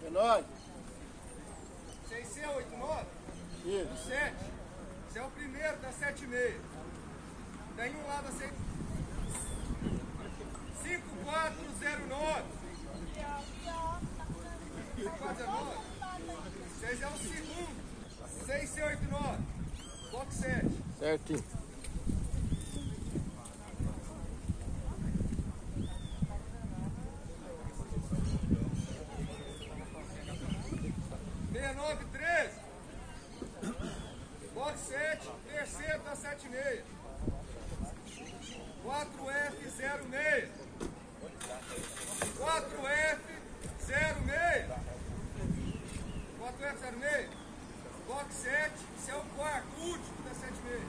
É nóis. 6C89? Isso. Do 7. Esse é o primeiro da 7,5. Tem um lá da 6. 5409. 5409. 6 é o segundo. 6C89. Box 7. Certinho. Box 7, terceiro da 7,5. 4F06. 4F06. 4F06. Box 7, esse é o quarto, último da 7,5.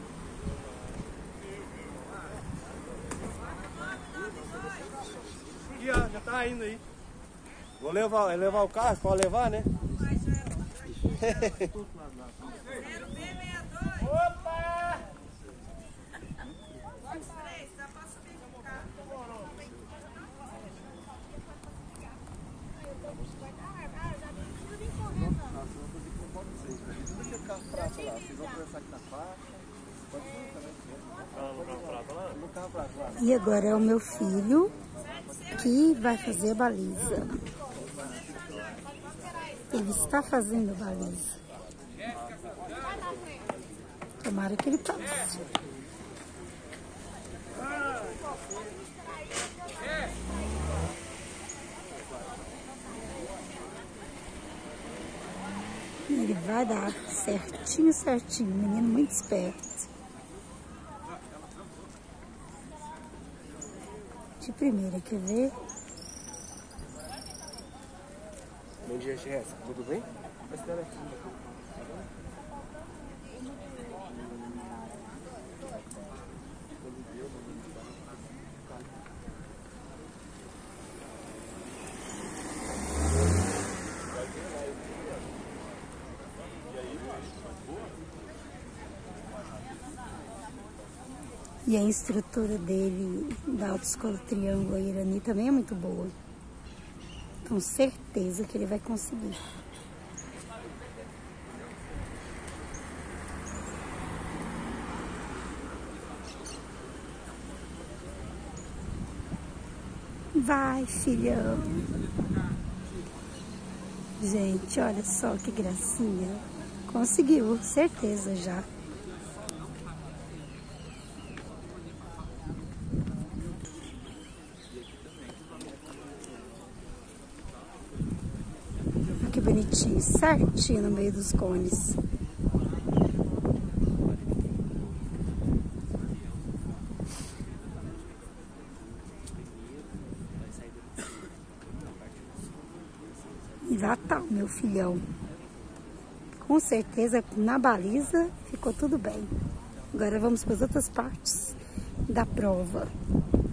Aqui, ó, já tá indo aí. Vou levar o carro, pode levar, né? Opa! Box 3, dá pra subir no carro. E agora é o meu filho que vai fazer a baliza. Ele está fazendo a baliza. Tomara que ele passe. E ele vai dar certinho, certinho. Menino muito esperto. De primeira, quer ver? Bom dia, Jéssica. Tudo bem? Espera aqui. E a instrutora dele, da Autoescola Triângulo Irani, também é muito boa. Com certeza que ele vai conseguir. Vai, filhão. Gente, olha só que gracinha. Conseguiu, certeza já. Que bonitinho, certinho no meio dos cones. E lá tá o meu filhão. Com certeza na baliza ficou tudo bem. Agora vamos para as outras partes da prova.